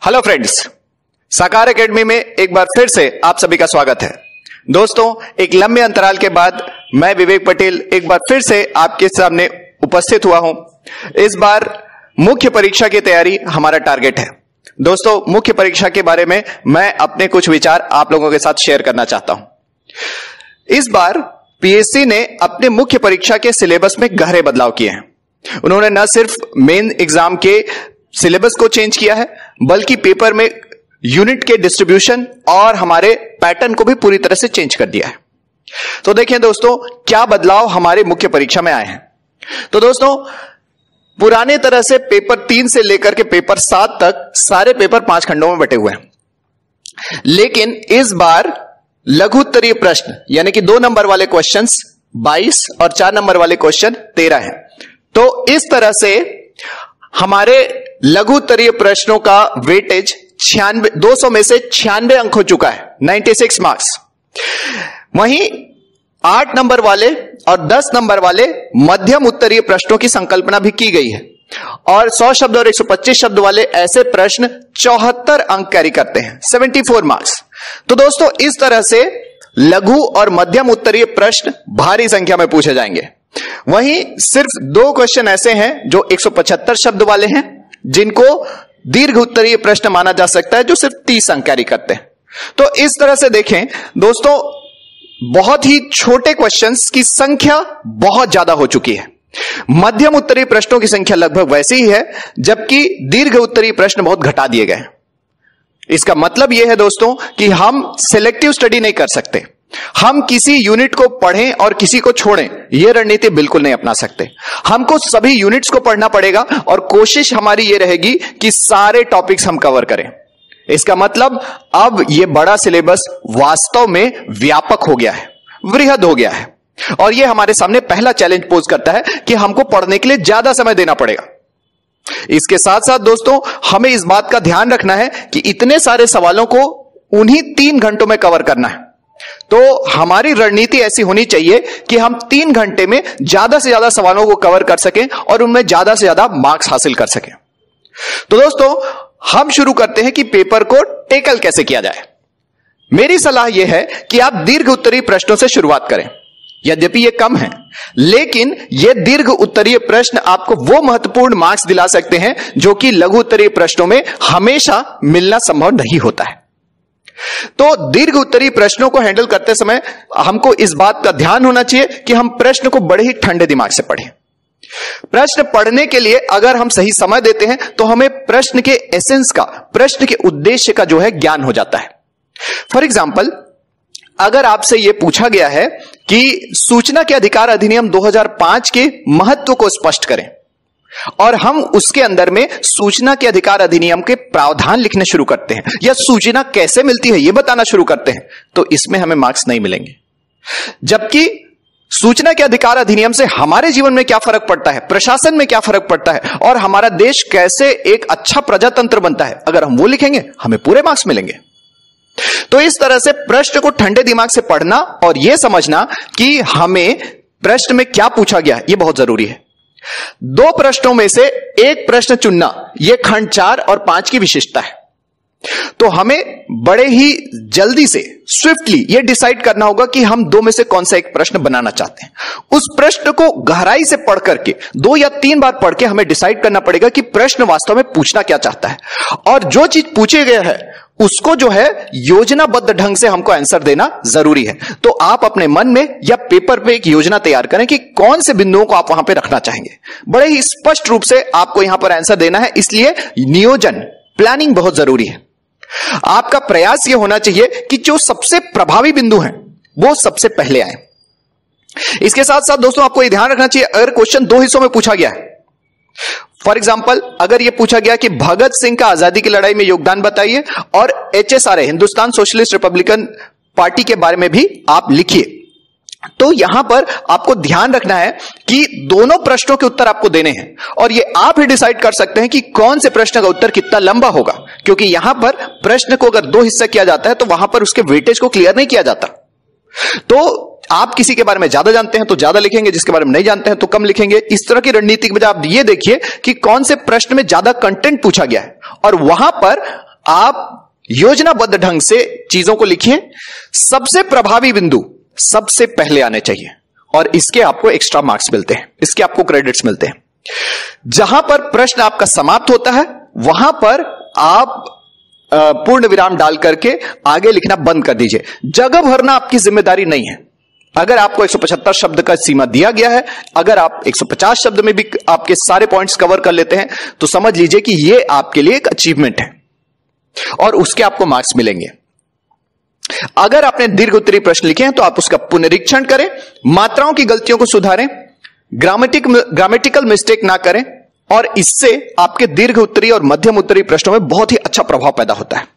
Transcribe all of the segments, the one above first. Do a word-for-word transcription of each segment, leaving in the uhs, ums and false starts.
Hello friends, साकार academy में एक बार फिर से आप सभी का स्वागत है। दोस्तों, एक लंबे अंतराल के बाद मैं विवेक पटेल एक बार फिर से आपके सामने उपस्थित हुआ हूं। इस बार मुख्य परीक्षा की तैयारी हमारा टारगेट है। दोस्तों, मुख्य परीक्षा के बारे में मैं अपने कुछ विचार आप लोगों के साथ शेयर करना चाहता हूं। इस बार पीएससी ने अपने मुख्य परीक्षा के सिलेबस में गहरे बदलाव किए हैं। उन्होंने न सिर्फ मेन एग्जाम के सिलेबस को चेंज किया है, बल्कि पेपर में यूनिट के डिस्ट्रीब्यूशन और हमारे पैटर्न को भी पूरी तरह से चेंज कर दिया है। तो देखें दोस्तों, क्या बदलाव हमारे मुख्य परीक्षा में आए हैं। तो दोस्तों, पुराने तरह से पेपर तीन से लेकर के पेपर सात तक सारे पेपर पांच खंडों में बटे हुए हैं, लेकिन इस बार लघु उत्तरीय प्रश्न यानी कि दो नंबर वाले क्वेश्चंस बाईस और चार नंबर वाले क्वेश्चन तेरह है। तो इस तरह से हमारे लघु उत्तरीय प्रश्नों का वेटेज छियानवे दो सौ में से छियानवे अंक हो चुका है, छियानवे मार्क्स। वहीं आठ नंबर वाले और दस नंबर वाले मध्यम उत्तरीय प्रश्नों की संकल्पना भी की गई है, और सौ शब्द और एक सौ पच्चीस शब्द वाले ऐसे प्रश्न चौहत्तर अंक कैरी करते हैं, चौहत्तर मार्क्स। तो दोस्तों, इस तरह से लघु और मध्यम उत्तरीय प्रश्न भारी संख्या में पूछे जाएंगे। वहीं सिर्फ दो क्वेश्चन ऐसे हैं जो एक सौ पचहत्तर शब्द वाले हैं, जिनको दीर्घ उत्तरीय प्रश्न माना जा सकता है, जो सिर्फ तीस अंक कैरी करते हैं। तो इस तरह से देखें दोस्तों, बहुत ही छोटे क्वेश्चंस की संख्या बहुत ज्यादा हो चुकी है। मध्यम उत्तरीय प्रश्नों की संख्या लगभग वैसी ही है, जबकि दीर्घ उत्तरीय प्रश्न बहुत घटा दिए गए हैं। इसका मतलब यह है दोस्तों कि हम सिलेक्टिव स्टडी नहीं कर सकते। हम किसी यूनिट को पढ़ें और किसी को छोड़ें, यह रणनीति बिल्कुल नहीं अपना सकते। हमको सभी यूनिट्स को पढ़ना पड़ेगा और कोशिश हमारी यह रहेगी कि सारे टॉपिक्स हम कवर करें। इसका मतलब अब यह बड़ा सिलेबस वास्तव में व्यापक हो गया है, वृहद हो गया है, और यह हमारे सामने पहला चैलेंज पोज करता है कि हमको पढ़ने के लिए ज्यादा समय देना पड़ेगा। इसके साथ साथ दोस्तों, हमें इस बात का ध्यान रखना है कि इतने सारे सवालों को उन्हीं तीन घंटों में कवर करना है। तो हमारी रणनीति ऐसी होनी चाहिए कि हम तीन घंटे में ज्यादा से ज्यादा सवालों को कवर कर सकें और उनमें ज्यादा से ज्यादा मार्क्स हासिल कर सकें। तो दोस्तों, हम शुरू करते हैं कि पेपर को टेकल कैसे किया जाए। मेरी सलाह यह है कि आप दीर्घ उत्तरीय प्रश्नों से शुरुआत करें। यद्यपि ये कम है, लेकिन ये दीर्घ उत्तरीय प्रश्न आपको वो महत्वपूर्ण मार्क्स दिला सकते हैं जो कि लघु उत्तरीय प्रश्नों में हमेशा मिलना संभव नहीं होता है। तो दीर्घ उत्तरीय प्रश्नों को हैंडल करते समय हमको इस बात का ध्यान होना चाहिए कि हम प्रश्न को बड़े ही ठंडे दिमाग से पढ़ें। प्रश्न पढ़ने के लिए अगर हम सही समय देते हैं तो हमें प्रश्न के एसेंस का, प्रश्न के उद्देश्य का जो है ज्ञान हो जाता है। फॉर एग्जाम्पल, अगर आपसे यह पूछा गया है कि सूचना के अधिकार अधिनियम दो हज़ार पाँच के महत्व को स्पष्ट करें, और हम उसके अंदर में सूचना के अधिकार अधिनियम के प्रावधान लिखने शुरू करते हैं या सूचना कैसे मिलती है यह बताना शुरू करते हैं, तो इसमें हमें मार्क्स नहीं मिलेंगे। जबकि सूचना के अधिकार अधिनियम से हमारे जीवन में क्या फर्क पड़ता है, प्रशासन में क्या फर्क पड़ता है, और हमारा देश कैसे एक अच्छा प्रजातंत्र बनता है, अगर हम वो लिखेंगे हमें पूरे मार्क्स मिलेंगे। तो इस तरह से प्रश्न को ठंडे दिमाग से पढ़ना और यह समझना कि हमें प्रश्न में क्या पूछा गया है, यह बहुत जरूरी है। दो प्रश्नों में से एक प्रश्न चुनना, यह खंड चार और पांच की विशेषता है। तो हमें बड़े ही जल्दी से, स्विफ्टली यह डिसाइड करना होगा कि हम दो में से कौन सा एक प्रश्न बनाना चाहते हैं। उस प्रश्न को गहराई से पढ़ करके दो या तीन बार पढ़ के हमें डिसाइड करना पड़ेगा कि प्रश्न वास्तव में पूछना क्या चाहता है, और जो चीज पूछे गए है उसको जो है योजनाबद्ध ढंग से हमको आंसर देना जरूरी है। तो आप अपने मन में या पेपर पे एक योजना तैयार करें कि कौन से बिंदुओं को आप वहां पे रखना चाहेंगे। बड़े ही स्पष्ट रूप से आपको यहां पर आंसर देना है, इसलिए नियोजन, प्लानिंग बहुत जरूरी है। आपका प्रयास यह होना चाहिए कि जो सबसे प्रभावी बिंदु हैं वो सबसे पहले आए। इसके साथ साथ दोस्तों, आपको यह ध्यान रखना चाहिए, अगर क्वेश्चन दो हिस्सों में पूछा गया है, फॉर एग्जाम्पल अगर यह पूछा गया कि भगत सिंह का आजादी की लड़ाई में योगदान बताइए और HSRA, Hindustan socialist republican party के बारे में भी आप लिखिए, तो यहां पर आपको ध्यान रखना है कि दोनों प्रश्नों के उत्तर आपको देने हैं, और ये आप ही डिसाइड कर सकते हैं कि कौन से प्रश्न का उत्तर कितना लंबा होगा, क्योंकि यहां पर प्रश्न को अगर दो हिस्सा किया जाता है तो वहां पर उसके वेटेज को क्लियर नहीं किया जाता। तो आप किसी के बारे में ज्यादा जानते हैं तो ज्यादा लिखेंगे, जिसके बारे में नहीं जानते हैं तो कम लिखेंगे। इस तरह की रणनीति की वजह आप ये देखिए कि कौन से प्रश्न में ज्यादा कंटेंट पूछा गया है, और वहां पर आप योजनाबद्ध ढंग से चीजों को लिखिए। सबसे प्रभावी बिंदु सबसे पहले आने चाहिए और इसके आपको एक्स्ट्रा मार्क्स मिलते हैं, इसके आपको क्रेडिट्स मिलते हैं। जहां पर प्रश्न आपका समाप्त होता है वहां पर आप पूर्ण विराम डाल करके आगे लिखना बंद कर दीजिए। जगह भरना आपकी जिम्मेदारी नहीं है। अगर आपको एक सौ पचहत्तर शब्द का सीमा दिया गया है, अगर आप एक सौ पचास शब्द में भी आपके सारे पॉइंट्स कवर कर लेते हैं तो समझ लीजिए कि यह आपके लिए एक अचीवमेंट है और उसके आपको मार्क्स मिलेंगे। अगर आपने दीर्घ उत्तरीय प्रश्न लिखे हैं तो आप उसका पुनरीक्षण करें, मात्राओं की गलतियों को सुधारें, ग्रामेटिक ग्रामेटिकल मिस्टेक ना करें और इससे आपके दीर्घ उत्तरीय और मध्यम उत्तरीय प्रश्नों में बहुत ही अच्छा प्रभाव पैदा होता है।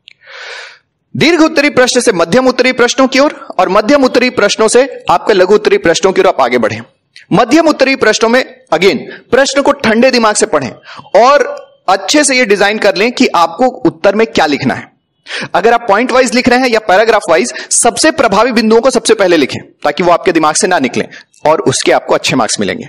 दीर्घ उत्तरीय प्रश्न से मध्यम उत्तरीय प्रश्नों की ओर और मध्यम उत्तरीय प्रश्नों से आपके लघु उत्तरीय प्रश्नों की ओर आप आगे बढ़ें। मध्यम उत्तरीय प्रश्नों में अगेन प्रश्न को ठंडे दिमाग से पढ़ें और अच्छे से यह डिजाइन कर लें कि आपको उत्तर में क्या लिखना है। अगर आप पॉइंट वाइज लिख रहे हैं या पैराग्राफ वाइज, सबसे प्रभावी बिंदुओं को सबसे पहले लिखें ताकि वो आपके दिमाग से ना निकलें और उसके आपको अच्छे मार्क्स मिलेंगे।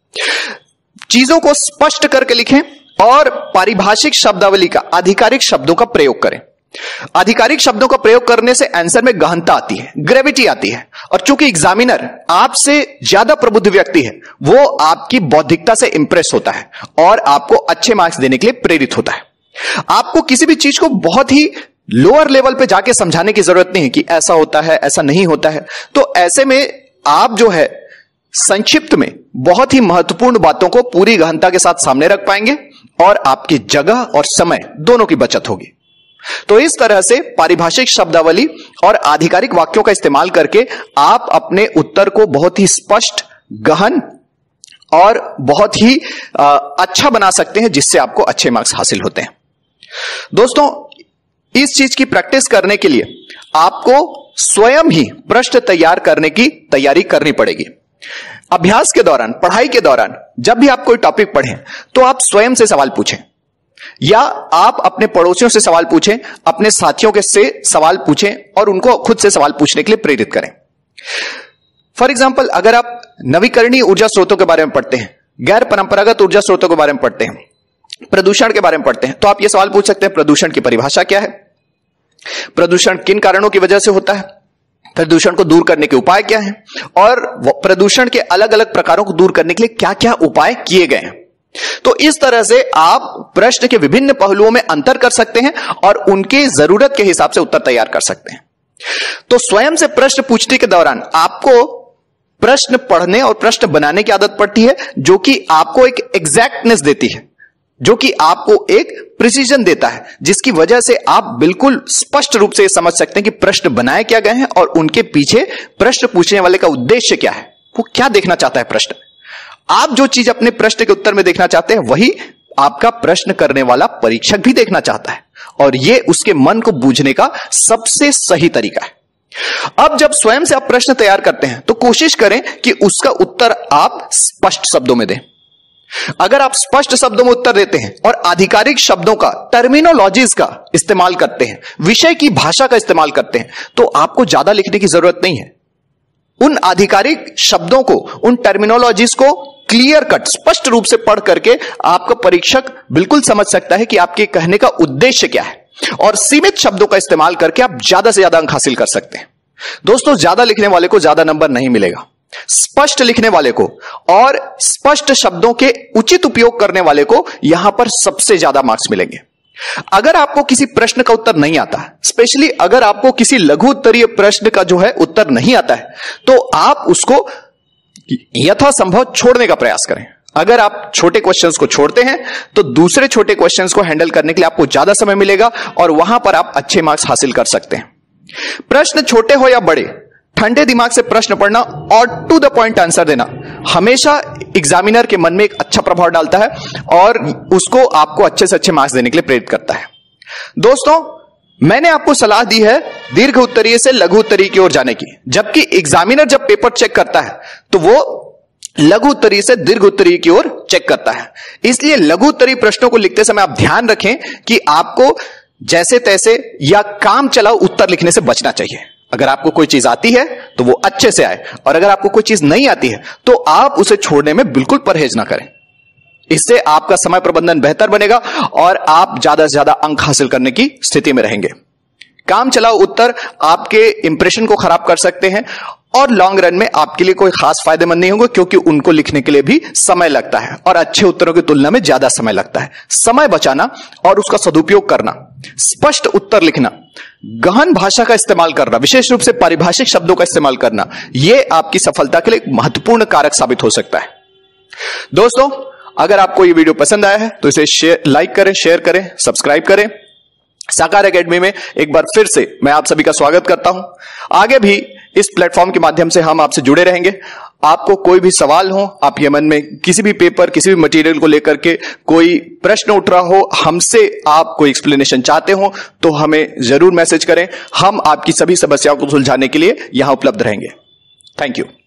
चीजों को स्पष्ट करके लिखें और पारिभाषिक शब्दावली का आधिकारिक शब्दों का प्रयोग करें। आधिकारिक शब्दों का प्रयोग करने से आंसर में गहनता आती है, ग्रेविटी आती है और चूंकि एग्जामिनर आपसे ज्यादा प्रबुद्ध व्यक्ति है, वो आपकी बौद्धिकता से इंप्रेस होता है और आपको अच्छे मार्क्स देने के लिए प्रेरित होता है। आपको किसी भी चीज को बहुत ही लोअर लेवल पे जाके समझाने की जरूरत नहीं है कि ऐसा होता है, ऐसा नहीं होता है। तो ऐसे में आप जो है संक्षिप्त में बहुत ही महत्वपूर्ण बातों को पूरी गहनता के साथ सामने रख पाएंगे और आपकी जगह और समय दोनों की बचत होगी। तो इस तरह से पारिभाषिक शब्दावली और आधिकारिक वाक्यों का इस्तेमाल करके आप अपने उत्तर को बहुत ही स्पष्ट, गहन और बहुत ही अच्छा बना सकते हैं, जिससे आपको अच्छे मार्क्स हासिल होते हैं। दोस्तों, इस चीज की प्रैक्टिस करने के लिए आपको स्वयं ही प्रश्न तैयार करने की तैयारी करनी पड़ेगी। अभ्यास के दौरान, पढ़ाई के दौरान जब भी आप कोई टॉपिक पढ़ें तो आप स्वयं से सवाल पूछें या आप अपने पड़ोसियों से सवाल पूछें, अपने साथियों के से सवाल पूछें और उनको खुद से सवाल पूछने के लिए प्रेरित करें। फॉर एग्जाम्पल, अगर आप नवीकरणीय ऊर्जा स्रोतों के बारे में पढ़ते हैं, गैर परंपरागत ऊर्जा स्रोतों के बारे में पढ़ते हैं, प्रदूषण के बारे में पढ़ते हैं, तो आप यह सवाल पूछ सकते हैं, प्रदूषण की परिभाषा क्या है? प्रदूषण किन कारणों की वजह से होता है? प्रदूषण को दूर करने के उपाय क्या हैं? और प्रदूषण के अलग अलग प्रकारों को दूर करने के लिए क्या क्या उपाय किए गए हैं? तो इस तरह से आप प्रश्न के विभिन्न पहलुओं में अंतर कर सकते हैं और उनके जरूरत के हिसाब से उत्तर तैयार कर सकते हैं। तो स्वयं से प्रश्न पूछने के दौरान आपको प्रश्न पढ़ने और प्रश्न बनाने की आदत पड़ती है, जो कि आपको एक एग्जैक्टनेस देती है, जो कि आपको एक प्रिसीजन देता है, जिसकी वजह से आप बिल्कुल स्पष्ट रूप से समझ सकते हैं कि प्रश्न बनाए क्या गए हैं और उनके पीछे प्रश्न पूछने वाले का उद्देश्य क्या है, वो क्या देखना चाहता है प्रश्न। आप जो चीज अपने प्रश्न के उत्तर में देखना चाहते हैं वही आपका प्रश्न करने वाला परीक्षक भी देखना चाहता है और यह उसके मन को बूझने का सबसे सही तरीका है। अब जब स्वयं से आप प्रश्न तैयार करते हैं तो कोशिश करें कि उसका उत्तर आप स्पष्ट शब्दों में दें। अगर आप स्पष्ट शब्दों में उत्तर देते हैं और आधिकारिक शब्दों का, टर्मिनोलॉजीज का इस्तेमाल करते हैं, विषय की भाषा का इस्तेमाल करते हैं, तो आपको ज्यादा लिखने की जरूरत नहीं है। उन आधिकारिक शब्दों को, उन टर्मिनोलॉजीज को क्लियर कट, स्पष्ट रूप से पढ़ करके आपका परीक्षक बिल्कुल समझ सकता है कि आपके कहने का उद्देश्य क्या है और सीमित शब्दों का इस्तेमाल करके आप ज्यादा से ज्यादा अंक हासिल कर सकते हैं। दोस्तों, ज्यादा लिखने वाले को ज्यादा नंबर नहीं मिलेगा। स्पष्ट लिखने वाले को और स्पष्ट शब्दों के उचित उपयोग करने वाले को यहां पर सबसे ज्यादा मार्क्स मिलेंगे। अगर आपको किसी प्रश्न का उत्तर नहीं आता, स्पेशली अगर आपको किसी लघु उत्तरीय प्रश्न का जो है उत्तर नहीं आता है, तो आप उसको यथासंभव छोड़ने का प्रयास करें। अगर आप छोटे क्वेश्चंस को छोड़ते हैं तो दूसरे छोटे क्वेश्चंस को हैंडल करने के लिए आपको ज्यादा समय मिलेगा और वहां पर आप अच्छे मार्क्स हासिल कर सकते हैं। प्रश्न छोटे हो या बड़े, ठंडे दिमाग से प्रश्न पढ़ना और टू द पॉइंट आंसर देना हमेशा एग्जामिनर के मन में एक अच्छा प्रभाव डालता है और उसको आपको अच्छे से अच्छे मार्क्स देने के लिए प्रेरित करता है। दोस्तों, मैंने आपको सलाह दी है दीर्घ उत्तरीय से लघु उत्तरीय की ओर जाने की, जबकि एग्जामिनर जब पेपर चेक करता है तो वो लघु उत्तरीय से दीर्घ उत्तरीय की ओर चेक करता है। इसलिए लघु उत्तरीय प्रश्नों को लिखते समय आप ध्यान रखें कि आपको जैसे तैसे या काम चलाओ उत्तर लिखने से बचना चाहिए। अगर आपको कोई चीज आती है तो वो अच्छे से आए और अगर आपको कोई चीज नहीं आती है तो आप उसे छोड़ने में बिल्कुल परहेज ना करें। इससे आपका समय प्रबंधन बेहतर बनेगा और आप ज्यादा से ज्यादा अंक हासिल करने की स्थिति में रहेंगे। काम चलाओ उत्तर आपके इंप्रेशन को खराब कर सकते हैं और लॉन्ग रन में आपके लिए कोई खास फायदेमंद नहीं होंगे, क्योंकि उनको लिखने के लिए भी समय लगता है और अच्छे उत्तरों की तुलना में ज्यादा समय लगता है। समय बचाना और उसका सदुपयोग करना, स्पष्ट उत्तर लिखना, गहन भाषा का इस्तेमाल करना, विशेष रूप से पारिभाषिक शब्दों का इस्तेमाल करना, यह आपकी सफलता के लिए एक महत्वपूर्ण कारक साबित हो सकता है। दोस्तों, अगर आपको यह वीडियो पसंद आया है तो इसे शेयर लाइक करें, शेयर करें, सब्सक्राइब करें। साकार एकेडमी में एक बार फिर से मैं आप सभी का स्वागत करता हूं। आगे भी इस प्लेटफॉर्म के माध्यम से हम आपसे जुड़े रहेंगे। आपको कोई भी सवाल हो, आप ये मन में किसी भी पेपर, किसी भी मटेरियल को लेकर के कोई प्रश्न उठ रहा हो, हमसे आप कोई एक्सप्लेनेशन चाहते हो, तो हमें जरूर मैसेज करें। हम आपकी सभी समस्याओं को सुलझाने के लिए यहां उपलब्ध रहेंगे। Thank you.